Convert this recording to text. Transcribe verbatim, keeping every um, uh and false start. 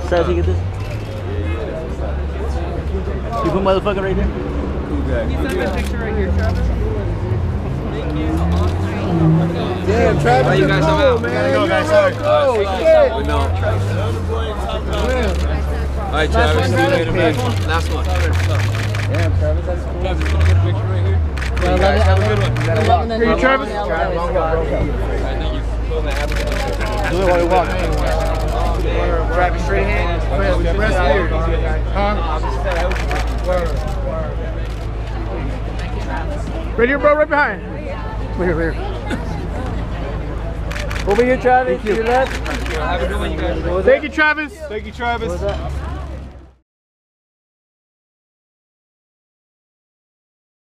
Travis, you get this? You put motherfucker right there? Can you send me a picture right here, Travis? Damn, Travis, oh, you guys cool, out. man. Go, Guys, sorry. go. We know. All right, Travis, see you later, man. Last one. Damn, Travis, that's cool. Travis, you want to get a picture right here? Yeah, guys, have a good one. Here, you, Travis. Travis, long walk, bro. Do it while you walk. Travis, straight hand. Rest here. Huh? Right here, bro, right behind. Right here, right here. Over here, Travis. Thank you. Have a good one, you guys. Thank you, Travis. Thank you, Travis.